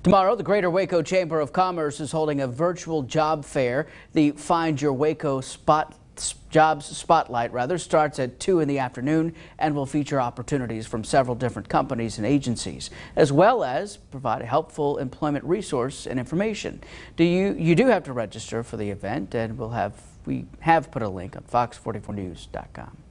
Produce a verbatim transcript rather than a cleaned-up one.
Tomorrow, the Greater Waco Chamber of Commerce is holding a virtual job fair. The Find Your Waco Spot Jobs Spotlight rather starts at two in the afternoon and will feature opportunities from several different companies and agencies, as well as provide a helpful employment resource and information. Do you you do have to register for the event, and we'll have we have put a link on fox forty-four news dot com.